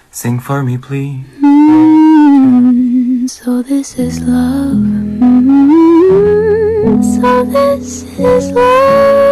Sing for me, please. So this is love. So this is love.